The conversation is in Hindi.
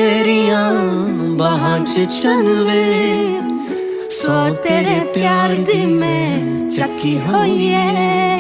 तेरिया बाहां च चनवे, सौ तेरे प्यार दी मैं चक्की होई है।